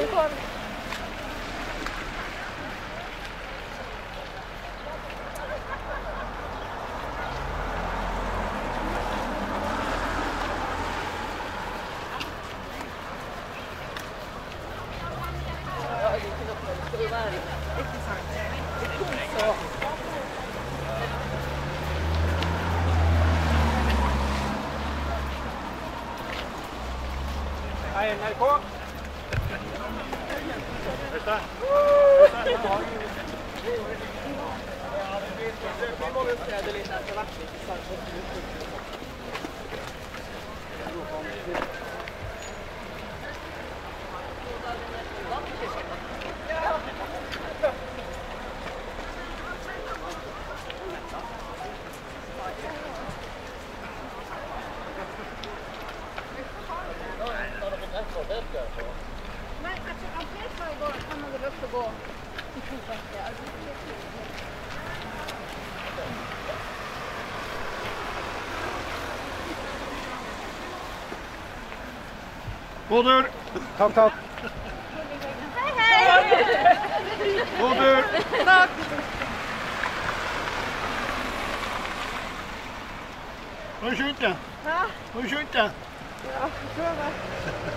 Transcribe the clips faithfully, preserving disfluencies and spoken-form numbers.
Velkommen. Hei, N R K. Øystein. Vi må jo se det litt etter hvert, ikke sant? Nei, jeg tror han fleste i går, han hadde lyst til å gå i to fester. God tur! Takk, takk. Hei, hei! God tur! Takk! Har du skjønt det? Ja, Har du skjønt det? ja, jeg tror det.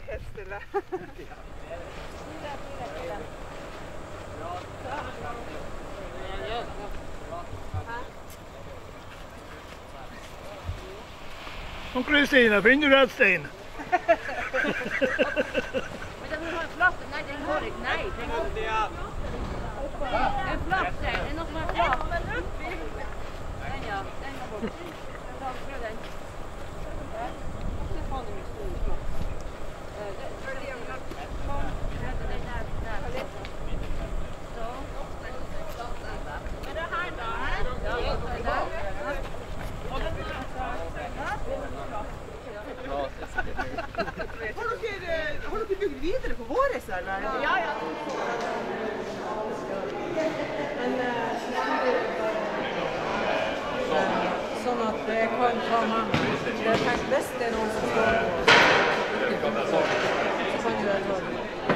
helt stille. Kom Kristina, finner du rett stein? Men den har en flatt, nei, den har ikke, nei. Den har en flatt stein, det er noe som er flatt. Den ja, den er bort. Da prøv den. Se faen det mye stor flatt. Men det her da? Ja, det er der. Har dere, har dere bygd videre på våres, eller? Ja, ja. Men, sånn at det kan ta mange. Det er tenkt hvis det er noen som står på, så kan du det ta det.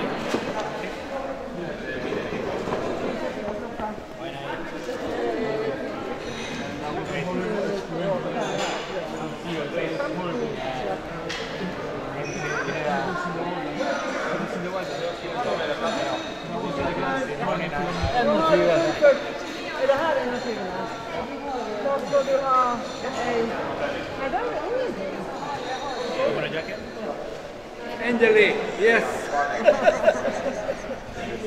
Er det her enogtyve? Da skal du ha ei... Nei, det er ingenting. Endelig, yes!